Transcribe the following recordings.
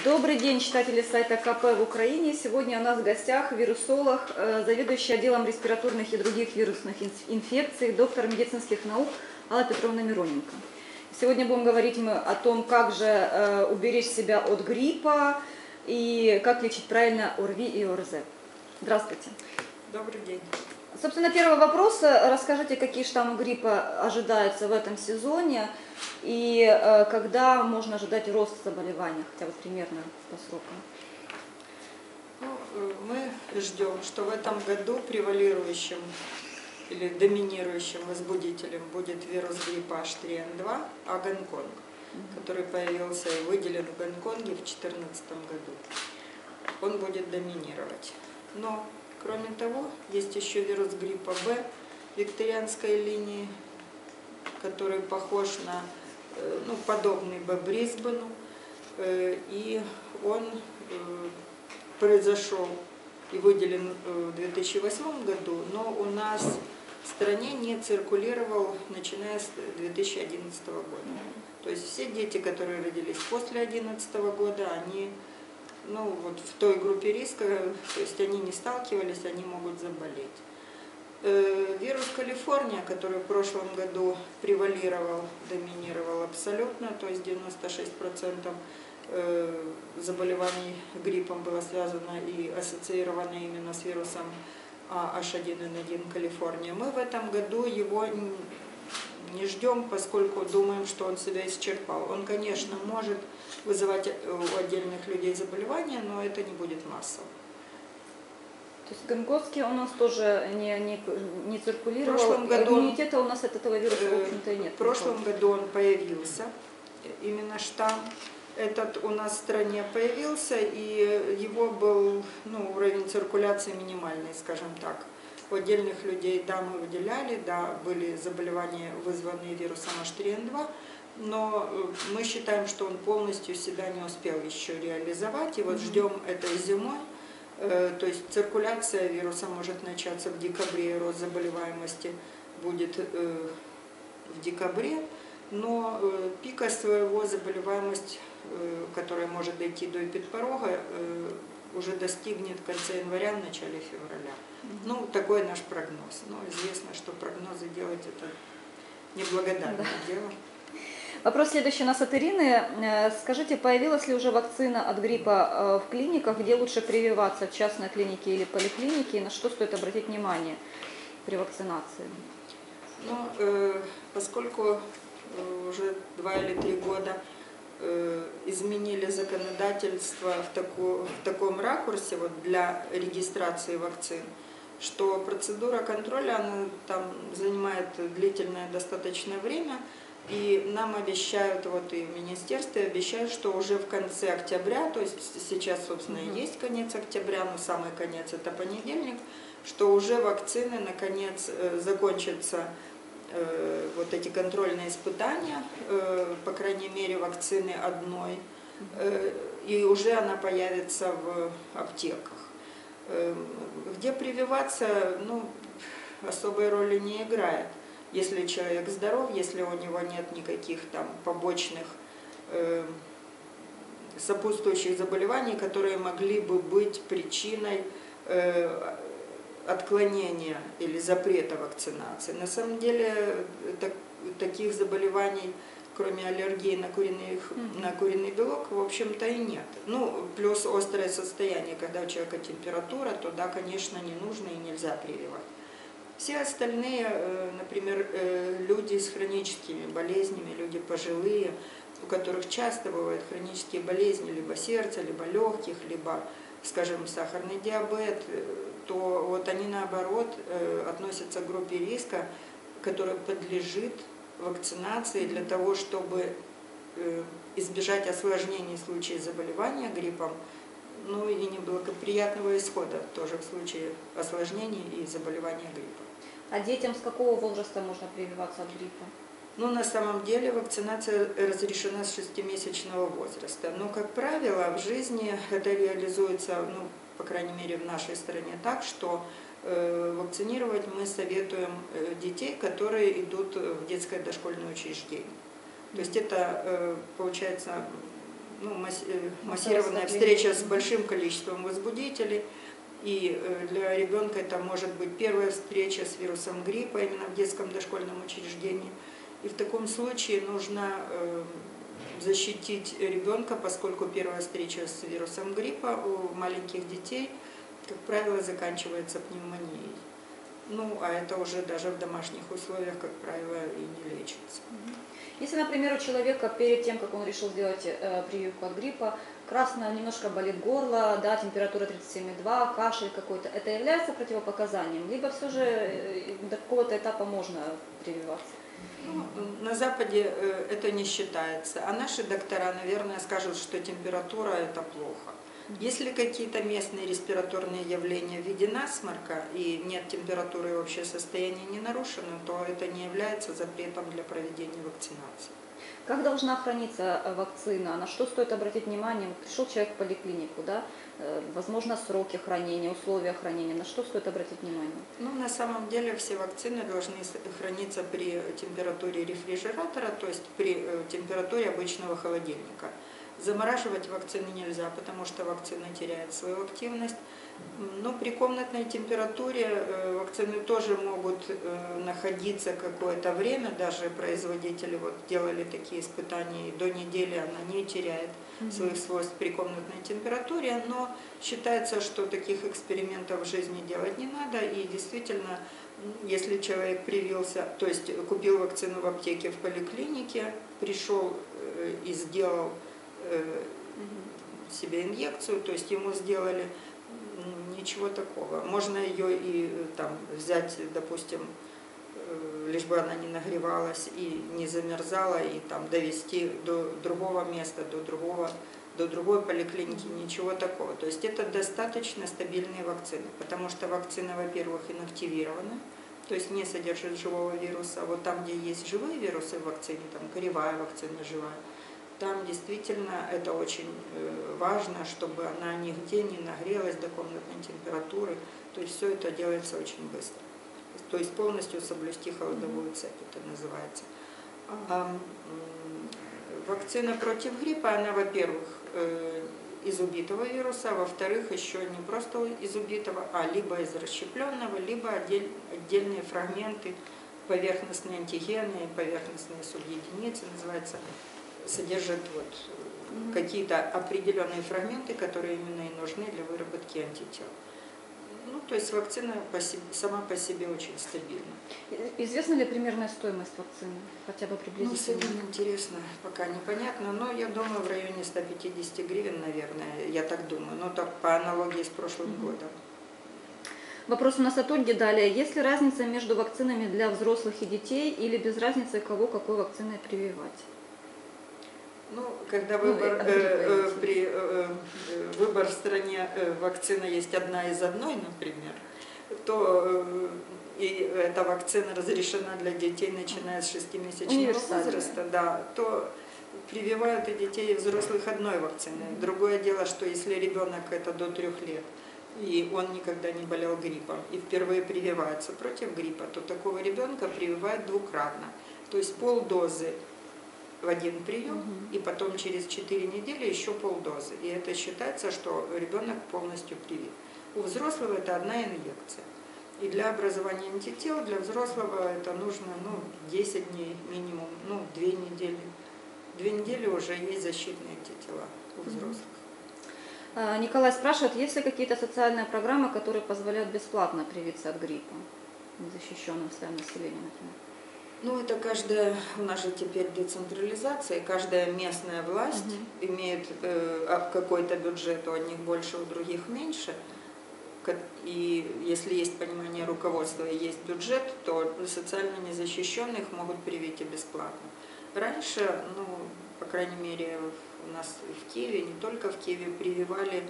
Добрый день, читатели сайта КП в Украине. Сегодня у нас в гостях вирусолог, заведующий отделом респираторных и других вирусных инфекций, доктор медицинских наук Алла Петровна Мироненко. Сегодня будем говорить мы о том, как же уберечь себя от гриппа и как лечить правильно ОРВИ и ОРЗ. Здравствуйте. Добрый день. Собственно, первый вопрос. Расскажите, какие штаммы гриппа ожидаются в этом сезоне и когда можно ожидать рост заболевания, хотя бы примерно по срокам? Мы ждем, что в этом году превалирующим или доминирующим возбудителем будет вирус гриппа H3N2, а Гонконг, который появился и выделен в Гонконге в 2014 году. Он будет доминировать. Но, кроме того, есть еще вирус гриппа Б викторианской линии, который похож на, подобный Б Брисбену, и он произошел и выделен в 2008 году, но у нас в стране не циркулировал, начиная с 2011 года. То есть все дети, которые родились после 2011 года, они в той группе риска, то есть они не сталкивались, они могут заболеть. Вирус Калифорния, который в прошлом году превалировал, доминировал абсолютно, то есть 96% заболеваний гриппом было связано и ассоциировано именно с вирусом H1N1 Калифорния. Мы в этом году его не ждем, поскольку думаем, что он себя исчерпал. Он, конечно, может вызывать у отдельных людей заболевания, но это не будет массово. То есть гонконгский у нас тоже не циркулировал, в прошлом году иммунитета у нас от этого вируса, в общем-то, и нет. В прошлом году он появился, именно штамм этот у нас в стране появился, и его был уровень циркуляции минимальный, скажем так. У отдельных людей, да, мы выделяли, да, были заболевания, вызванные вирусом H3N2, но мы считаем, что он полностью себя не успел еще реализовать, и вот ждем этой зимой. То есть циркуляция вируса может начаться в декабре, рост заболеваемости будет в декабре, но пика своего заболеваемость, которая может дойти до эпидпорога, уже достигнет в конце января, в начале февраля. Такой наш прогноз. Но известно, что прогнозы делать это неблагодарное дело. Вопрос следующий у нас от Ирины. Скажите, появилась ли уже вакцина от гриппа в клиниках, где лучше прививаться, в частной клинике или поликлинике, и на что стоит обратить внимание при вакцинации? Поскольку уже 2 или 3 года изменили законодательство в таком ракурсе для регистрации вакцин, что процедура контроля она там занимает длительное достаточное время, и нам обещают, и в министерстве обещают, что уже в конце октября, то есть сейчас, собственно, и есть конец октября, но самый конец это понедельник, что уже вакцины наконец закончатся, эти контрольные испытания, по крайней мере вакцины одной, и уже она появится в аптеках. Где прививаться, особой роли не играет. Если человек здоров, если у него нет никаких там побочных сопутствующих заболеваний, которые могли бы быть причиной отклонения или запрета вакцинации. На самом деле таких заболеваний, кроме аллергии на куриный белок, в общем-то и нет. Плюс острое состояние, когда у человека температура, то да, конечно, не нужно и нельзя прививать. Все остальные, например, люди с хроническими болезнями, люди пожилые, у которых часто бывают хронические болезни либо сердца, либо легких, либо, скажем, сахарный диабет, то они наоборот относятся к группе риска, которая подлежит вакцинации для того, чтобы избежать осложнений в случае заболевания гриппом, и неблагоприятного исхода тоже в случае осложнений и заболевания гриппом. А детям с какого возраста можно прививаться от гриппа? На самом деле вакцинация разрешена с 6-месячного возраста. Но, как правило, в жизни это реализуется, по крайней мере в нашей стране, так, что вакцинировать мы советуем детей, которые идут в детское дошкольное учреждение. То есть это, получается, массированная встреча с большим количеством возбудителей. И для ребенка это может быть первая встреча с вирусом гриппа именно в детском дошкольном учреждении. И в таком случае нужно защитить ребенка, поскольку первая встреча с вирусом гриппа у маленьких детей, как правило, заканчивается пневмонией. Ну, а это уже даже в домашних условиях, как правило, и не лечится. Если, например, у человека перед тем, как он решил сделать прививку от гриппа, красно немножко болит горло, да, температура 37,2, кашель какой-то, это является противопоказанием? Либо все же до какого-то этапа можно прививаться? Ну, на Западе это не считается, а наши доктора, наверное, скажут, что температура – это плохо. Если какие-то местные респираторные явления в виде насморка и нет температуры и общее состояние не нарушено, то это не является запретом для проведения вакцинации. Как должна храниться вакцина? На что стоит обратить внимание? Пришел человек в поликлинику, да? Возможно, сроки хранения, условия хранения. На что стоит обратить внимание? Ну, на самом деле все вакцины должны храниться при температуре рефрижератора, то есть при температуре обычного холодильника. Замораживать вакцины нельзя, потому что вакцина теряет свою активность. Но при комнатной температуре вакцины тоже могут находиться какое-то время. Даже производители делали такие испытания, и до недели она не теряет своих свойств при комнатной температуре. Но считается, что таких экспериментов в жизни делать не надо. И действительно, если человек привился, то есть купил вакцину в аптеке, в поликлинике, пришел и сделал себе инъекцию, то есть ему сделали, ничего такого. Можно ее и там взять, допустим, лишь бы она не нагревалась и не замерзала, и там довести до другого места, до другой поликлиники, ничего такого. То есть это достаточно стабильные вакцины, потому что вакцина, во-первых, инактивирована, то есть не содержит живого вируса. Вот там, где есть живые вирусы в вакцине, там коревая вакцина живая, там действительно это очень важно, чтобы она нигде не нагрелась до комнатной температуры. То есть все это делается очень быстро. То есть полностью соблюсти холодовую цепь, это называется. Вакцина против гриппа, она, во-первых, из убитого вируса, а во-вторых, еще не просто из убитого, а либо из расщепленного, либо отдельные фрагменты, поверхностные антигены, поверхностные субъединицы, называется, содержат какие-то определенные фрагменты, которые именно и нужны для выработки антител. Ну, то есть вакцина сама по себе очень стабильна. Известна ли примерная стоимость вакцины? Хотя бы приблизительно? Ну, с этим интересно, пока непонятно, но я думаю, в районе 150 гривен, наверное, я так думаю, но так по аналогии с прошлым годом. Вопрос у нас от Ольги далее. Есть ли разница между вакцинами для взрослых и детей или без разницы, кого какой вакциной прививать? Ну, когда выбор в стране вакцина есть одна из одной, например, то и эта вакцина разрешена для детей, начиная с 6-месячного возраста, да, то прививают и детей, и взрослых одной вакциной. Другое дело, что если ребенок это до 3 лет, и он никогда не болел гриппом, и впервые прививается против гриппа, то такого ребенка прививают двукратно. То есть полдозы в один прием, и потом через 4 недели еще полдозы. И это считается, что ребенок полностью привит. У взрослого это одна инъекция. И для образования антител для взрослого это нужно 10 дней минимум, 2 недели. 2 недели уже есть защитные антитела у взрослых. Николай спрашивает, есть ли какие-то социальные программы, которые позволяют бесплатно привиться от гриппа незащищенным слоям населения, например? Ну, это у нас же теперь децентрализация, и каждая местная власть имеет какой-то бюджет, у одних больше, у других меньше. И если есть понимание руководства и есть бюджет, то социально незащищенных могут привить и бесплатно. Раньше, по крайней мере, у нас в Киеве, не только в Киеве, прививали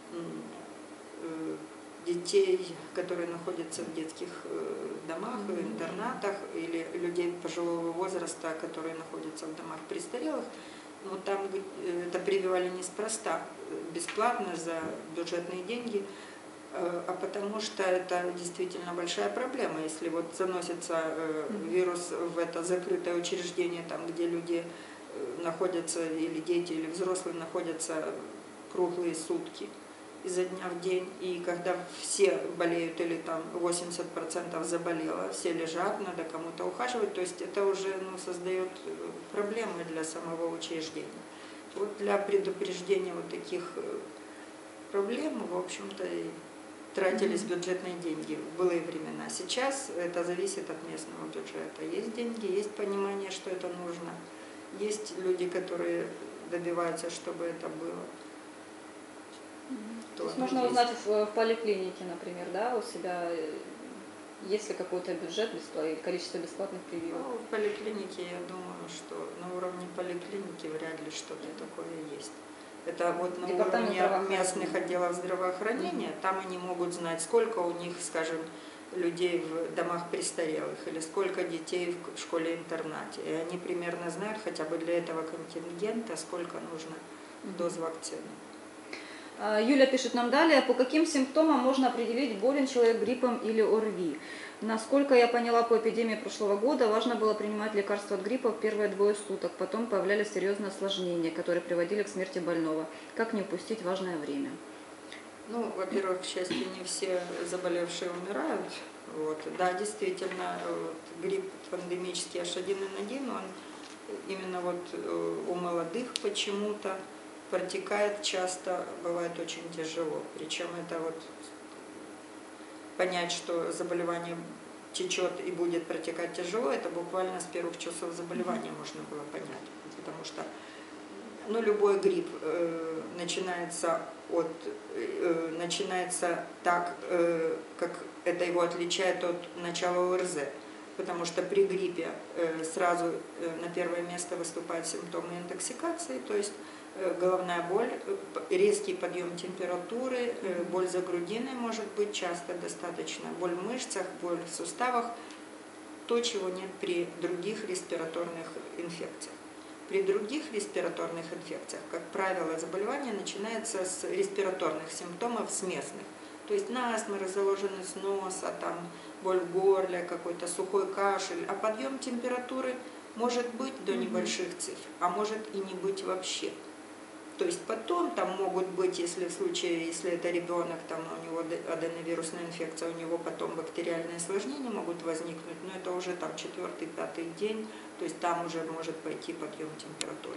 детей, которые находятся в детских домах, интернатах, или людей пожилого возраста, которые находятся в домах престарелых. Но там это прививали неспроста, бесплатно, за бюджетные деньги, а потому что это действительно большая проблема. Если заносится вирус в это закрытое учреждение, там, где люди находятся, или дети, или взрослые находятся круглые сутки изо дня в день. И когда все болеют или там 80% заболело, все лежат, надо кому-то ухаживать, то есть это уже создает проблемы для самого учреждения. Вот для предупреждения вот таких проблем, в общем-то, и тратились бюджетные деньги в былые времена. Сейчас это зависит от местного бюджета. Есть деньги, есть понимание, что это нужно. Есть люди, которые добиваются, чтобы это было. То есть можно узнать в поликлинике, например, да, у себя, есть ли какой-то бюджет, количество бесплатных прививок? Ну, в поликлинике, я думаю, что на уровне поликлиники вряд ли что-то такое есть. Это вот на уровне местных отделов здравоохранения, там они могут знать, сколько у них, скажем, людей в домах престарелых или сколько детей в школе-интернате. И они примерно знают хотя бы для этого контингента, сколько нужно доз вакцины. Юля пишет нам далее, по каким симптомам можно определить, болен человек гриппом или ОРВИ. Насколько я поняла, по эпидемии прошлого года важно было принимать лекарства от гриппа в первые 2 суток, потом появлялись серьезные осложнения, которые приводили к смерти больного. Как не упустить важное время? Ну, во-первых, к счастью, не все заболевшие умирают. Вот. Да, действительно, вот, грипп пандемический H1N1, он именно вот у молодых почему-то протекает часто, бывает очень тяжело. Причем это вот понять, что заболевание течет и будет протекать тяжело, это буквально с первых часов заболевания можно было понять. Потому что любой грипп начинается так, как это его отличает от начала ОРЗ. Потому что при гриппе сразу на первое место выступают симптомы интоксикации, то есть головная боль, резкий подъем температуры, боль за грудиной может быть часто достаточно, боль в мышцах, боль в суставах, то, чего нет при других респираторных инфекциях. При других респираторных инфекциях, как правило, заболевание начинается с респираторных симптомов, с местных. То есть насморк, заложенность носа, там, боль в горле, какой-то сухой кашель. А подъем температуры может быть до небольших цифр, а может и не быть вообще. То есть потом там могут быть, если это ребенок, там у него аденовирусная инфекция, у него потом бактериальные осложнения могут возникнуть, но это уже там 4-5 день, то есть там уже может пойти подъем температуры.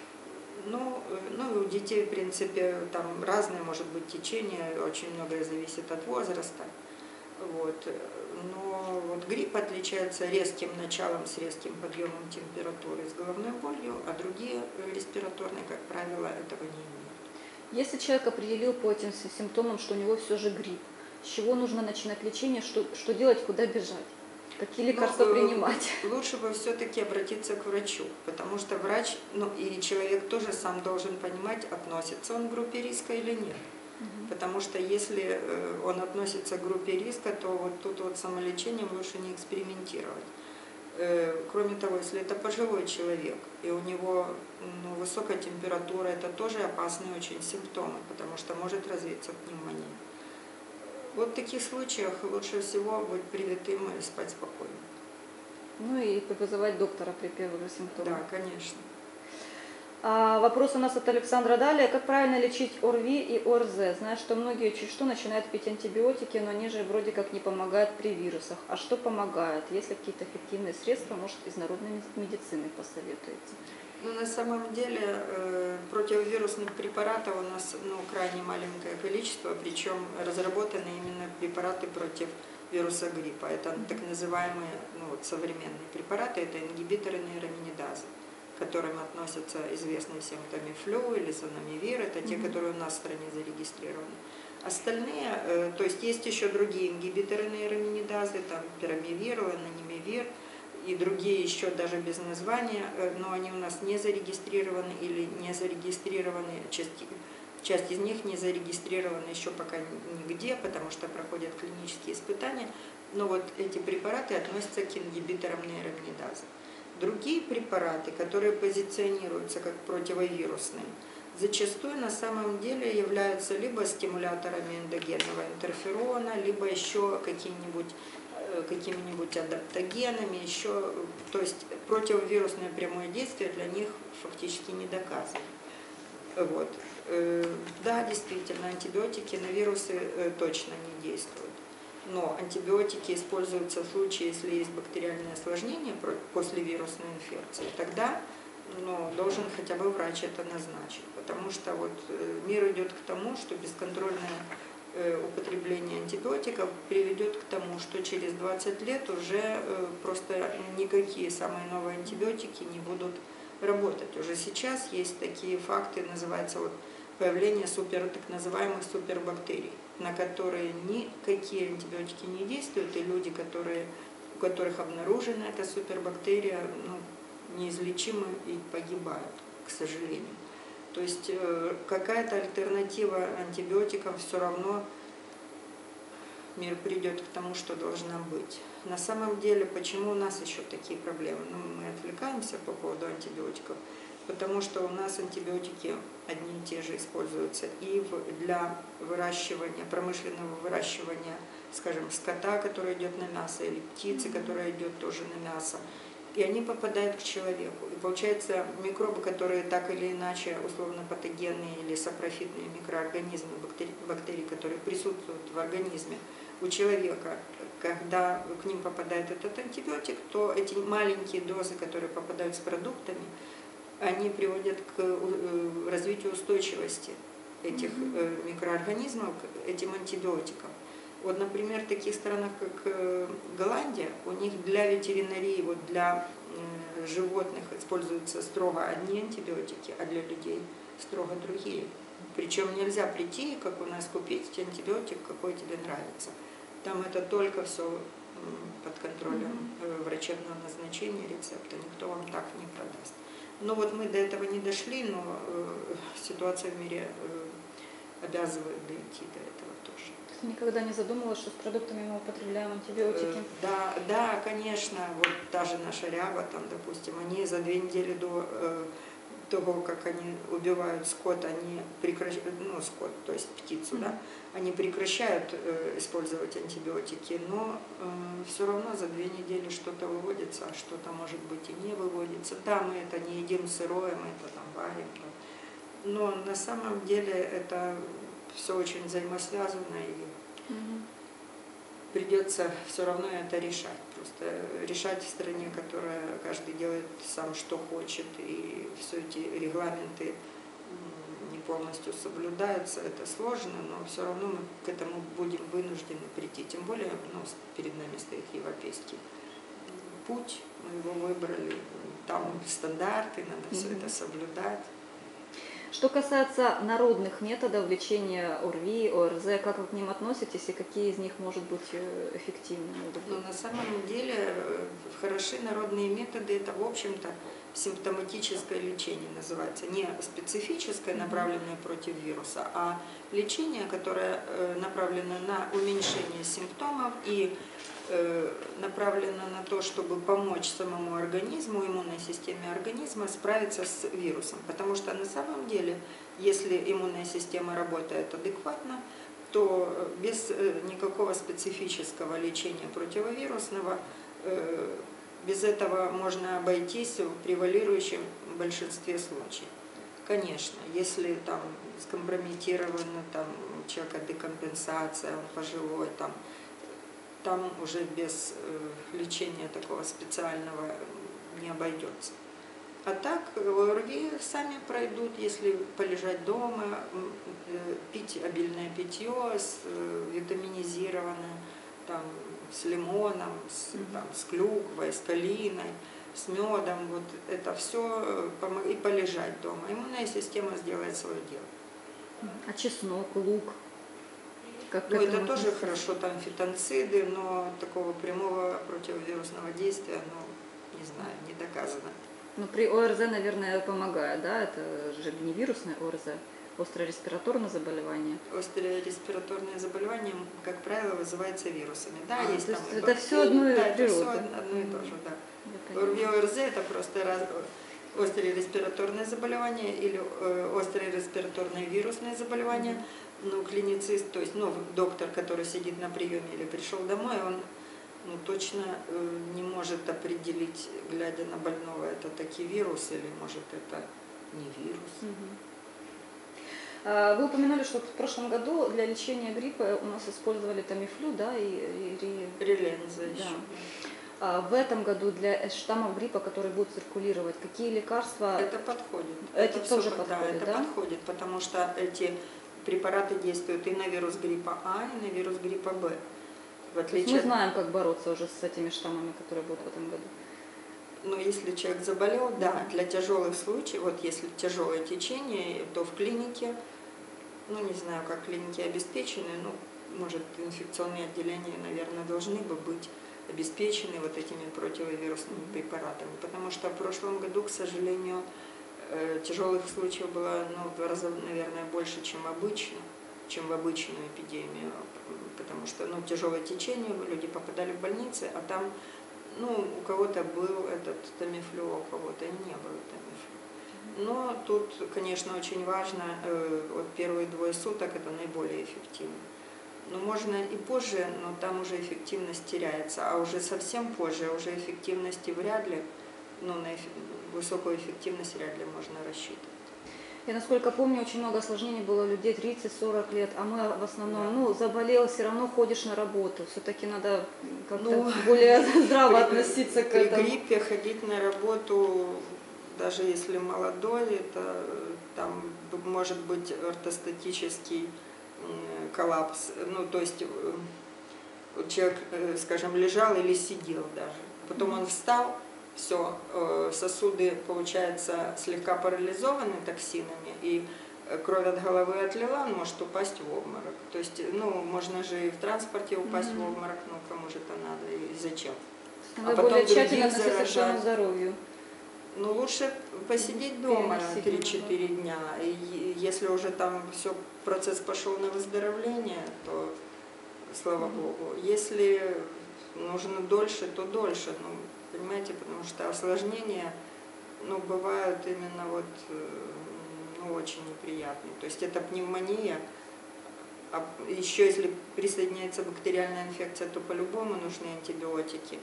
Ну, у детей, в принципе, там разное может быть течение, очень многое зависит от возраста. Вот. Но вот грипп отличается резким началом с резким подъемом температуры, с головной болью, а другие респираторные, как правило, этого не имеют. Если человек определил по этим симптомам, что у него все же грипп, с чего нужно начинать лечение, что делать, куда бежать? Какие лекарства принимать? Лучше бы все-таки обратиться к врачу, потому что врач, и человек тоже сам должен понимать, относится он к группе риска или нет. Потому что если он относится к группе риска, то вот тут вот самолечением лучше не экспериментировать. Кроме того, если это пожилой человек, и у него высокая температура, это тоже опасные очень симптомы, потому что может развиться пневмония. Вот в таких случаях лучше всего быть привитым и спать спокойно. Ну и вызывать доктора при первых же симптомах. Да, конечно. Вопрос у нас от Александра далее. Как правильно лечить ОРВИ и ОРЗ? Знаю, что многие чуть что начинают пить антибиотики, но они же вроде как не помогают при вирусах. А что помогает? Есть ли какие-то эффективные средства, может, из народной медицины посоветуете? На самом деле противовирусных препаратов у нас крайне маленькое количество, причем разработаны именно препараты против вируса гриппа. Это так называемые современные препараты, это ингибиторы нейроминидазы, к которым относятся известные всем Тамифлю или Занамивир, это те, которые у нас в стране зарегистрированы. Остальные, то есть есть еще другие ингибиторы нейроминидазы, там пирамивир, ланонимивир и другие еще даже без названия, но они у нас не зарегистрированы или не зарегистрированы, часть из них не зарегистрирована еще пока нигде, потому что проходят клинические испытания, но вот эти препараты относятся к ингибиторам нейроминидазы. Другие препараты, которые позиционируются как противовирусные, зачастую на самом деле являются либо стимуляторами эндогенного интерферона, либо еще какие-нибудь какими-нибудь адаптогенами, еще, то есть противовирусное прямое действие для них фактически не доказано. Вот. Да, действительно, антибиотики на вирусы точно не действуют. Но антибиотики используются в случае, если есть бактериальное осложнение после вирусной инфекции. Тогда должен хотя бы врач это назначить. Потому что вот мир идет к тому, что бесконтрольное употребление антибиотиков приведет к тому, что через 20 лет уже просто никакие самые новые антибиотики не будут работать. Уже сейчас есть такие факты, называется появление так называемых супербактерий, на которые никакие антибиотики не действуют, и люди, у которых обнаружена эта супербактерия, неизлечимы и погибают, к сожалению. То есть какая-то альтернатива антибиотикам все равно мир придет к тому, что должна быть. На самом деле, почему у нас еще такие проблемы? Мы отвлекаемся по поводу антибиотиков, потому что у нас антибиотики одни и те же используются и для выращивания, промышленного выращивания, скажем, скота, который идет на мясо, или птицы, которая идет тоже на мясо. И они попадают к человеку. И получается, микробы, которые так или иначе условно патогенные или сапрофитные микроорганизмы, бактерии, которые присутствуют в организме у человека, когда к ним попадает этот антибиотик, то эти маленькие дозы, которые попадают с продуктами, они приводят к развитию устойчивости этих микроорганизмов к этим антибиотикам. Вот, например, в таких странах, как Голландия, у них для ветеринарии, для животных используются строго одни антибиотики, а для людей строго другие. Причем нельзя прийти, как у нас, купить антибиотик, какой тебе нравится. Там это только все под контролем врачебного назначения, рецепта. Никто вам так не продаст. Но вот мы до этого не дошли, но ситуация в мире обязывает дойти до этого тоже. Никогда не задумывалась, что с продуктами мы употребляем антибиотики? Да, конечно. Вот та же наша ряба, там, допустим, они за 2 недели до того, как они убивают скот, они прекращают, скот, то есть птицу, да, они прекращают использовать антибиотики, но все равно за 2 недели что-то выводится, а что-то, может быть, и не выводится. Да, мы это не едим сырое, мы это там варим, но на самом деле это все очень взаимосвязано, и придется все равно это решать. Просто решать в стране, которая каждый делает сам, что хочет, и все эти регламенты не полностью соблюдаются, это сложно, но все равно мы к этому будем вынуждены прийти. Тем более перед нами стоит европейский путь, мы его выбрали, там стандарты, надо все это соблюдать. Что касается народных методов лечения ОРВИ, ОРЗ, как вы к ним относитесь и какие из них, может быть, эффективны? На самом деле хороши народные методы, это, в общем-то, симптоматическое лечение называется. Не специфическое, направленное против вируса, а лечение, которое направлено на уменьшение симптомов и направлено на то, чтобы помочь самому организму, иммунной системе организма справиться с вирусом. Потому что на самом деле, если иммунная система работает адекватно, то без никакого специфического лечения противовирусного, без этого можно обойтись в превалирующем большинстве случаев. Конечно, если там скомпрометирована у человека декомпенсация, он пожилой, там уже без лечения такого специального не обойдется. А так ОРВИ сами пройдут, если полежать дома, пить обильное питье, витаминизированное, с лимоном, с клюквой, с калиной, с медом, вот это все, и полежать дома. Иммунная система сделает свое дело. А чеснок, лук? Это тоже хорошо, там фитонциды, но такого прямого противовирусного действия, не знаю, не доказано. При ОРЗ, наверное, помогает, да? Это же не вирусное ОРЗ, острое респираторное заболевание. Острое респираторное заболевание, как правило, вызывается вирусами. Да, есть там и это все одно и это все одно и то же, да. ОРЗ это просто острое респираторное заболевание или острое респираторное вирусное заболевание. Клиницист, то есть доктор, который сидит на приеме или пришел домой, он ну, точно не может определить, глядя на больного, это таки вирус или может это не вирус. Вы упоминали, что в прошлом году для лечения гриппа у нас использовали Тамифлю, да, и Реленза да. еще. В этом году для штаммов гриппа, которые будут циркулировать, какие лекарства? Это подходит. Эти это тоже все, подходят, это да? подходит, потому что эти препараты действуют и на вирус гриппа А, и на вирус гриппа Б. В То есть отличие мы знаем, как бороться уже с этими штаммами, которые будут в этом году. Но если человек заболел, да, для тяжелых случаев, вот если тяжелое течение, то в клинике, ну не знаю, как клиники обеспечены, ну, может, инфекционные отделения, наверное, должны бы быть обеспечены вот этими противовирусными препаратами. Потому что в прошлом году, к сожалению, тяжелых случаев было, ну, в 2 раза, наверное, больше, чем обычно, чем в обычную эпидемию. Потому что, ну, тяжелое течение, люди попадали в больницы, а там, ну, у кого-то был этот Тамифлю, а у кого-то не было Тамифлю. Но тут, конечно, очень важно, вот первые 2 суток это наиболее эффективно. Ну, можно и позже, но там уже эффективность теряется, а уже совсем позже, уже эффективности вряд ли, ну, на высокую эффективность вряд ли можно рассчитывать. Я, насколько помню, очень много осложнений было у людей 30-40 лет, а мы в основном, Да. ну, заболел, все равно ходишь на работу. Все-таки надо как-то более здраво относиться к этому. При гриппе ходить на работу, даже если молодой, это там может быть ортостатический коллапс. Ну, то есть человек, скажем, лежал или сидел даже. Потом он встал, все, сосуды, получается, слегка парализованы токсинами, и кровь от головы отлила, он может упасть в обморок. То есть, ну, можно же и в транспорте упасть в обморок, ну, кому же это надо и зачем? Надо более тщательно относиться к своему здоровью. Ну, лучше посидеть дома 3-4 дня. И если уже там все, процесс пошел на выздоровление, то слава Богу. Если нужно дольше, то дольше. Ну, понимаете, потому что осложнения, ну, бывают именно вот, ну, очень неприятные. То есть это пневмония. А еще если присоединяется бактериальная инфекция, то по-любому нужны антибиотики.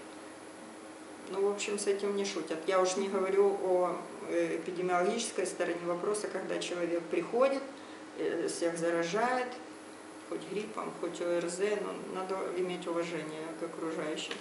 Ну, в общем, с этим не шутят. Я уж не говорю о эпидемиологической стороне вопроса, когда человек приходит, всех заражает, хоть гриппом, хоть ОРЗ, но надо иметь уважение к окружающим.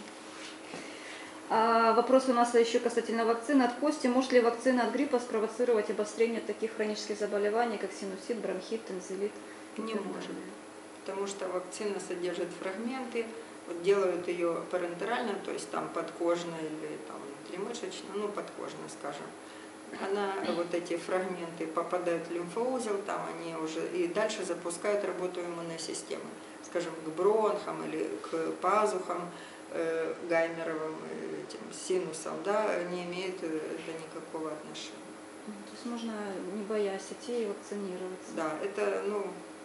Вопрос у нас еще касательно вакцины от Кости. Может ли вакцина от гриппа спровоцировать обострение таких хронических заболеваний, как синусит, бронхит, тонзиллит? Не может, потому что вакцина содержит фрагменты, вот делают ее парентерально, то есть там подкожно или там внутримышечно, ну подкожно, скажем. Она, вот эти фрагменты попадают в лимфоузел, там они уже и дальше запускают работу иммунной системы, скажем, к бронхам или к пазухам, гаймеровым, этим синусам, да, не имеет это никакого отношения. То есть можно, не боясь идти и вакцинироваться. Да, это, ну,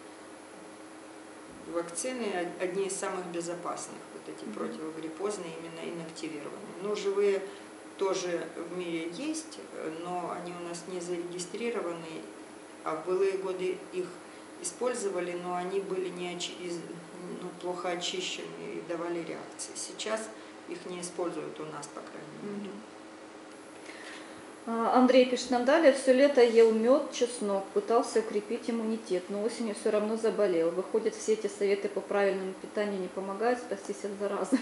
вакцины одни из самых безопасных, вот эти противогриппозные, именно инактивированные. Ну, живые тоже в мире есть, но они у нас не зарегистрированы, а в былые годы их использовали, но они были плохо очищены и давали реакции. Сейчас их не используют у нас, по крайней мере. Андрей пишет нам далее: все лето ел мед, чеснок, пытался укрепить иммунитет, но осенью все равно заболел. Выходят, все эти советы по правильному питанию не помогают спастись от заразы.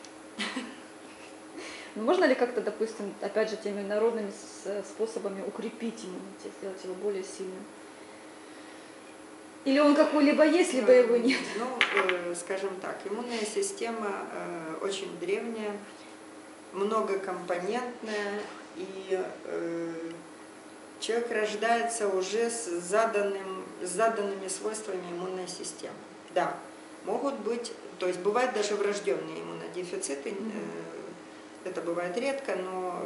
Но можно ли как-то, допустим, опять же, теми народными способами укрепить иммунитет, сделать его более сильным? Или он какой-либо есть, либо его нет? Ну, скажем так, иммунная система очень древняя, многокомпонентная, и человек рождается уже с заданными свойствами иммунной системы. Да, могут быть, то есть бывают даже врожденные иммунодефициты, это бывает редко, но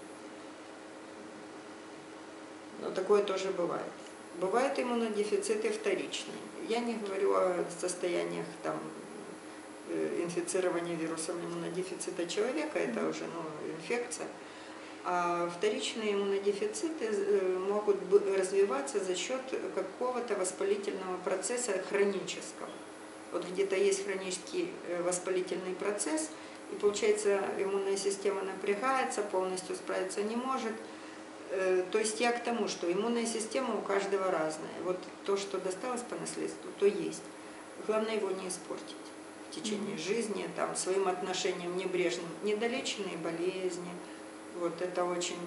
такое тоже бывает. Бывают иммунодефициты вторичные. Я не говорю о состояниях там, инфицирования вирусом иммунодефицита человека, это уже инфекция. А вторичные иммунодефициты могут развиваться за счет какого-то воспалительного процесса хронического. Вот где-то есть хронический воспалительный процесс, и получается иммунная система напрягается, полностью справиться не может. То есть я к тому, что иммунная система у каждого разная. Вот то, что досталось по наследству, то есть. Главное его не испортить в течение жизни, там, своим отношением небрежным. Недолеченные болезни, вот это очень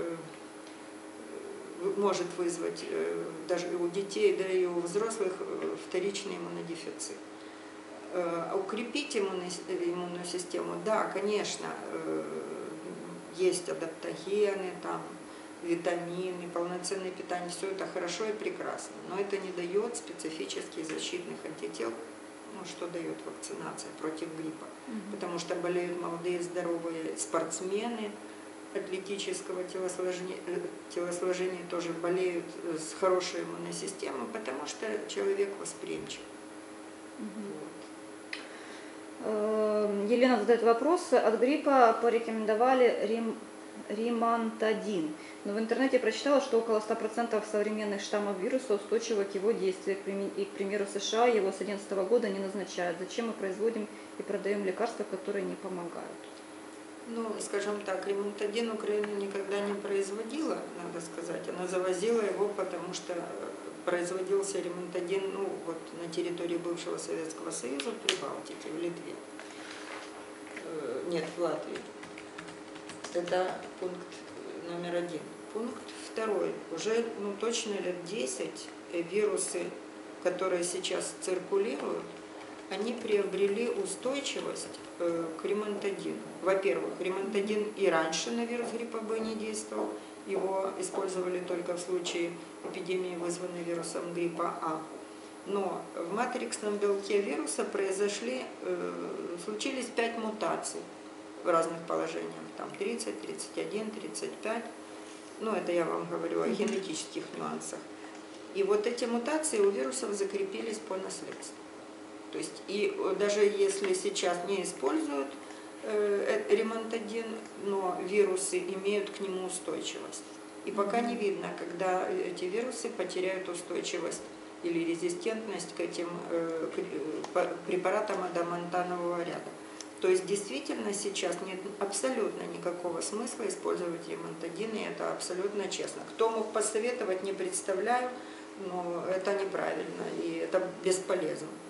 может вызвать даже у детей, да и у взрослых вторичный иммунодефицит. Укрепить иммунную систему, да, конечно, есть адаптогены, там, витамины, полноценное питание, все это хорошо и прекрасно, но это не дает специфических защитных антител, ну, что дает вакцинация против гриппа, потому что болеют молодые здоровые спортсмены атлетического телосложения тоже болеют с хорошей иммунной системой, потому что человек восприимчив. Елена задает вопрос. От гриппа порекомендовали римантадин. Но в интернете прочитала, что около 100% современных штаммов вируса устойчивы к его действию. И, к примеру, США его с 2011 года не назначают. Зачем мы производим и продаем лекарства, которые не помогают? Ну, скажем так, римантадин Украина никогда не производила, надо сказать. Она завозила его, потому что производился римантадин, ну, вот на территории бывшего Советского Союза, в Прибалтике, в Литве. Нет, в Латвии. Это пункт номер 1. Пункт 2. Уже точно лет 10 вирусы, которые сейчас циркулируют, они приобрели устойчивость к римантадину. Во-первых, римантадин и раньше на вирус гриппа Б не действовал. Его использовали только в случае эпидемии, вызванной вирусом гриппа А. Но в матриксном белке вируса случились 5 мутаций в разных положениях. Там 30, 31, 35. Ну, это я вам говорю о генетических нюансах. И вот эти мутации у вирусов закрепились по наследству. То есть, и даже если сейчас не используют римантадин, но вирусы имеют к нему устойчивость. И пока не видно, когда эти вирусы потеряют устойчивость или резистентность к этим препаратам адамантанового ряда. То есть действительно сейчас нет абсолютно никакого смысла использовать римантадин, и это абсолютно честно. Кто мог посоветовать, не представляю, но это неправильно и это бесполезно.